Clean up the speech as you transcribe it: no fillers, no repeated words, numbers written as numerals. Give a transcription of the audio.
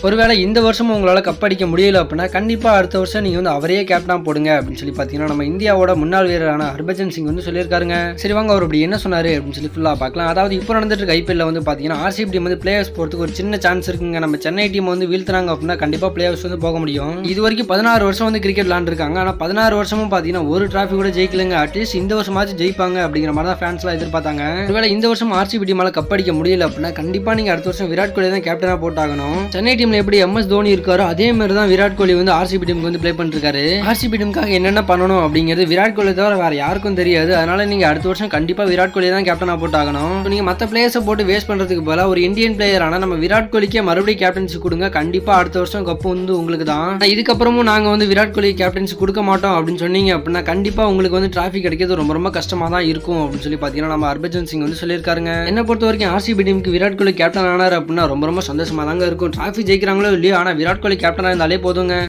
ஒருவேளை இந்த வருஷம் உங்களால கப் அடிக்க முடியல அப்படின்னா கண்டிப்பா அடுத்த வருஷம் நீங்க வந்து அவரையே கேப்டனா போடுங்க அப்படின்னு சொல்லி பாத்தீங்கன்னா நம்ம இந்தியாவோட முன்னாள் வீரரான ஹர்பஜன் சிங் வந்து சொல்லியிருக்காருங்க. சரி வாங்க அவர் அப்படி என்ன சொன்னாரு அப்படின்னு சொல்லி ஃபுல்லா பார்க்கலாம். அதாவது இப்போ நடந்துட்டு இருக்க ஐபிஎல்ல வந்து பாத்தீங்கன்னா ஆர்சிபி டீம் வந்து பிளே ஆஃப்ஸ் போறதுக்கு ஒரு சின்ன சான்ஸ் இருக்குங்க. நம்ம சென்னை டீம் வந்து வீழ்த்துறாங்க அப்படின்னா கண்டிப்பா பிளே ஆஃப்ஸ் வந்து போக முடியும். இது வரைக்கும் 16 வருஷம் வந்து கிரிக்கெட் விளையாண்டுருக்காங்க. ஆனா 16 வருஷமும் பாத்தீங்கன்னா ஒரு டிராஃபி கூட ஜெயிக்கலங்க. அட்லீஸ்ட் இந்த வருஷமாச்சும் ஜெயிப்பாங்க அப்படிங்கிற மாதிரி தான் ஃபேன்ஸ் எல்லாம் எதிர்பார்த்தாங்க. ஒருவேளை இந்த வருஷம் ஆர்சிபி டீமால கப் அடிக்க முடியல அப்படின்னா கண்டிப்பா நீங்க அடுத்த வருஷம் விராட் கோலி தான் கேப்டனா போட்டாகணும். சென்னை டீம்ல எப்படி MS தோனி இருக்காரோ அதே மாதிரி தான் விராட் கோலி வந்து ஆர்சிபி டீமுக்கு வந்து பிளே பண்ணிருக்காரு. ஆர்சிபி டீமுக்காக என்னென்ன பண்ணணும் அப்படிங்கிறது விராட் கோலி தவிர வேற யாருக்கும் தெரியாது. அதனால நீங்க அடுத்த வருஷம் கண்டிப்பா விராட் கோலி தான் கேப்டனா போட்டாகணும். நீங்க மத்த பிளேயர்ஸை போட்டு வேஸ்ட் பண்றதுக்கு பதிலா ஒரு இந்தியன் பிளேயர் ஆனா நம்ம விராட் கோலிக்கே மறுபடியும் கேப்டன்சி கொடுங்க. கண்டிப்பா அடுத்த வருஷம் கப்பு வந்து உங்களுக்கு தான். இதுக்கப்புறமும் நாங்க வந்து விராட் கோலி கேப்டன்சி கொடுக்க மாட்டோம் அப்படின்னு சொன்னீங்க அப்படின்னா கண்டிப்பா உங்களுக்கு வந்து டிராஃபி கிடைக்கிறது ரொம்ப ரொம்ப கஷ்டமா தான் இருக்கும் அப்படின்னு சொல்லி பாத்தீங்கன்னா நம்ம ஹர்பஜன் சிங் வந்து சொல்லியிருக்காருங்க. என்ன பொறுத்த வரைக்கும் ஆர்சிபி டீமுக்கு விராட் கோலி கேப்டன் ஆனார் அப்படின்னா ரொம்ப ரொம்ப சந்தோஷமா தாங்க இருக்கும். டிராஃபி ஜெயிக்கிறாங்களோ இல்லையோ ஆனா விராட் கோலி கேப்டனா இருந்தாலே போதுங்க.